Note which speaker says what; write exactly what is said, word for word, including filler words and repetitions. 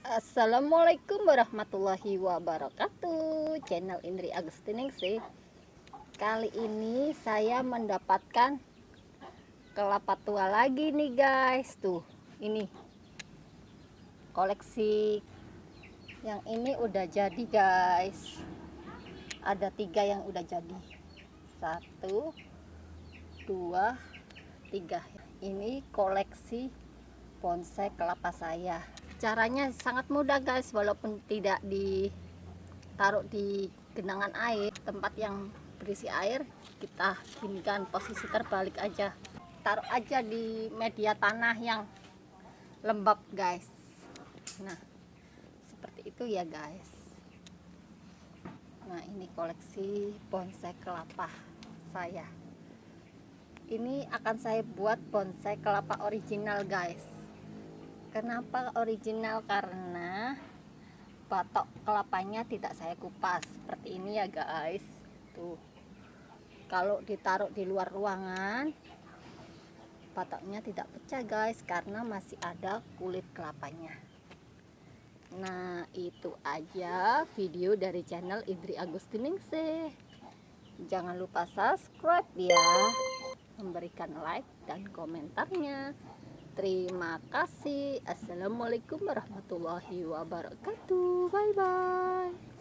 Speaker 1: Assalamualaikum warahmatullahi wabarakatuh. Channel Indri Agustiningsih. Kali ini saya mendapatkan kelapa tua lagi nih guys. Tuh, ini koleksi yang ini udah jadi guys. Ada tiga yang udah jadi. Satu, dua, tiga. Ini koleksi bonsai kelapa saya. Caranya sangat mudah guys, walaupun tidak ditaruh di genangan air, tempat yang berisi air, kita ginikan posisi terbalik aja, taruh aja di media tanah yang lembab guys. Nah seperti itu ya guys. Nah ini koleksi bonsai kelapa saya. Ini akan saya buat bonsai kelapa original guys. Kenapa original? Karena batok kelapanya tidak saya kupas seperti ini ya guys. Tuh, kalau ditaruh di luar ruangan batoknya tidak pecah guys, karena masih ada kulit kelapanya. Nah itu aja video dari channel Indri Agustiningsih. Jangan lupa subscribe ya, memberikan like dan komentarnya. Terima kasih. Assalamualaikum warahmatullahi wabarakatuh. Bye bye.